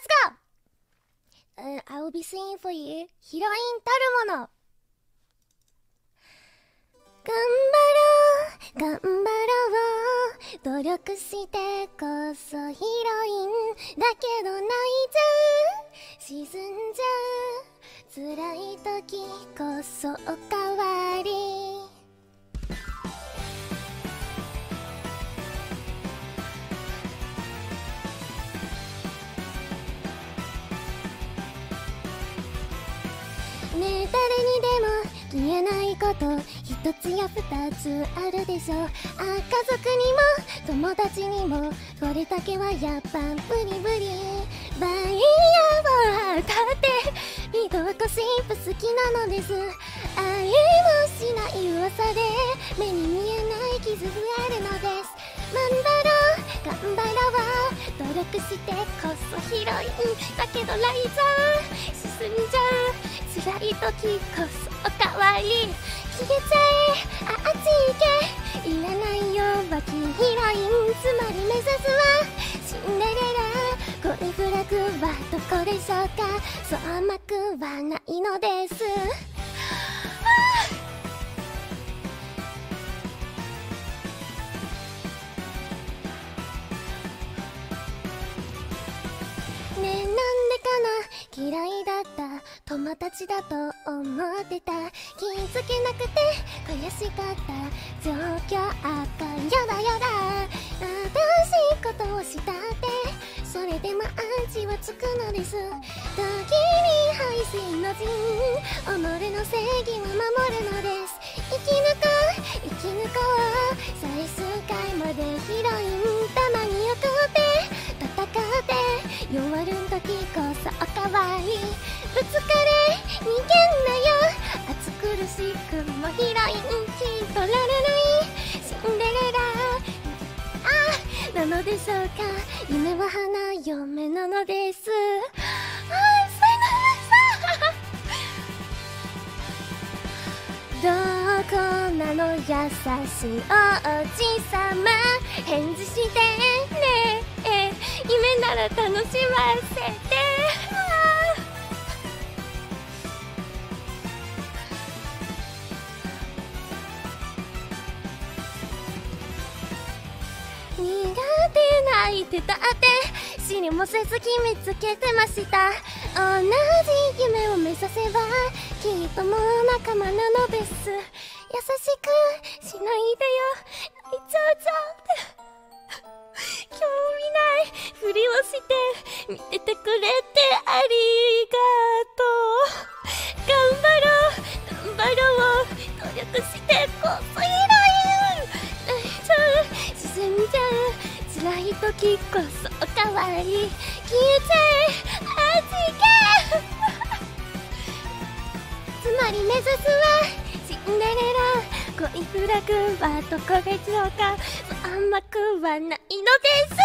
Let's go! I will be singing for you. ヒロインたるもの。頑張ろう。努力してこそヒロインだけど泣いちゃう、沈んじゃう、辛い時こそおかわり。ねえ、誰にでも言えないこと一つや二つあるでしょ。家族にも友達にもこれだけはやっぱブリブリ。バイヤーを当たってミドコシップ好きなのです。愛もしない噂で目に見えない傷があるのです。頑張ろう、努力してこそヒロインだけどライザー進んじゃう、辛い時こそおかわり。消えちゃえ、あっち行け、いらないよバキヒロイン、つまり目指すはシンデレラ。恋フラグはどこでしょうか、そう甘くはないのです。ねえ、なんでかな、嫌いだった友達だと思ってた、気づけなくて悔しかった状況あったやだやだ。正しいことをしたってそれでもアンチはつくのです。時に背水の陣、己の正義を守るのです。生き抜こう、最終回までヒロインたまに怒って戦って弱る時こそおかわり。ぶつかれ逃げんなよ、暑苦しくもヒロイン気取られないシンデレラなのでしょうか、夢は花嫁なのです。どこなの優しいおじさま、返事してね、夢なら楽しませて。苦手泣いてたって知りもせず決めつけてました。同じ夢を目指せばきっともう仲間なのです。優しくしないでよ、泣いちゃうじゃん興味ないふりをして見ててくれてありがとう。頑張ろう、努力してこそヒロイン、泣いちゃう、沈んじゃう、辛い時こそおかわり。消えちゃえ、あっち行けつまり目指すはシンデレラ。恋フラグはどこでしょうか、甘くはないのです。